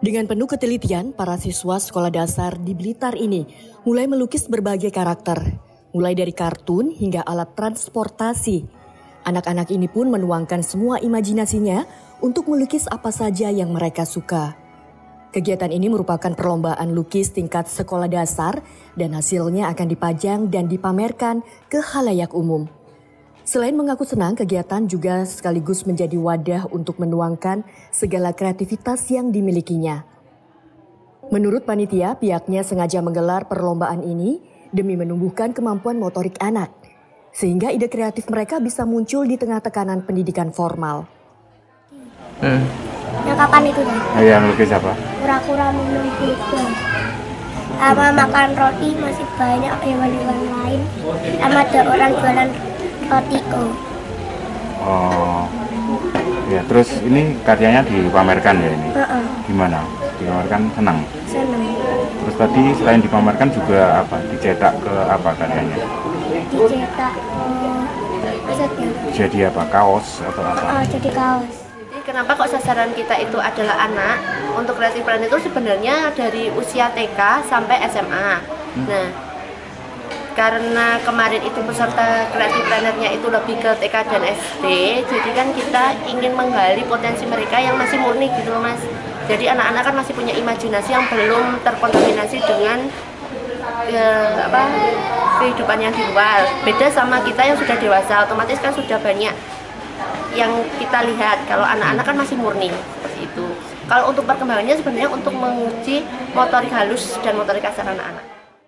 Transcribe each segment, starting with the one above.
Dengan penuh ketelitian, para siswa sekolah dasar di Blitar ini mulai melukis berbagai karakter, mulai dari kartun hingga alat transportasi. Anak-anak ini pun menuangkan semua imajinasinya untuk melukis apa saja yang mereka suka. Kegiatan ini merupakan perlombaan lukis tingkat sekolah dasar dan hasilnya akan dipajang dan dipamerkan ke khalayak umum. Selain mengaku senang, kegiatan juga sekaligus menjadi wadah untuk menuangkan segala kreativitas yang dimilikinya. Menurut panitia, pihaknya sengaja menggelar perlombaan ini demi menumbuhkan kemampuan motorik anak, sehingga ide kreatif mereka bisa muncul di tengah tekanan pendidikan formal. Yang kapan itu dah? Yang lukis apa? Kura-kura minum gula. Sama makan roti masih banyak hewan-hewan lain. Sama ada orang jualan roti kok. Oh, ya terus ini karyanya dipamerkan ya ini? Gimana? Dipamerkan senang? Senang. Terus tadi selain dipamerkan juga apa? Dicetak ke apa karyanya? Dicetak maksudnya? Jadi apa? Kaos atau apa? Jadi kaos. Kenapa kok sasaran kita itu adalah anak? Untuk Creative Planet itu sebenarnya dari usia TK sampai SMA. Nah, karena kemarin itu peserta Creative Planet-nya itu lebih ke TK dan SD, jadi kan kita ingin menggali potensi mereka yang masih murni gitu loh Mas. Jadi anak-anak kan masih punya imajinasi yang belum terkontaminasi dengan kehidupan yang di luar. Beda sama kita yang sudah dewasa, otomatis kan sudah banyak yang kita lihat. Kalau anak-anak kan masih murni seperti itu. Kalau untuk perkembangannya sebenarnya untuk menguji motorik halus dan motorik kasar anak-anak.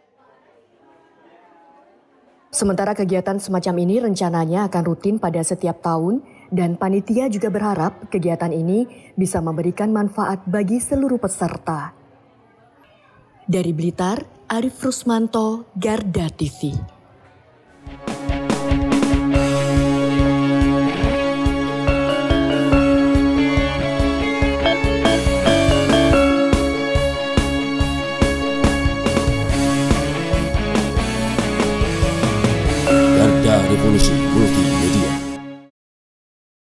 Sementara kegiatan semacam ini rencananya akan rutin pada setiap tahun dan panitia juga berharap kegiatan ini bisa memberikan manfaat bagi seluruh peserta. Dari Blitar, Arif Rusmanto, Garda TV. Garda Revolusi Multi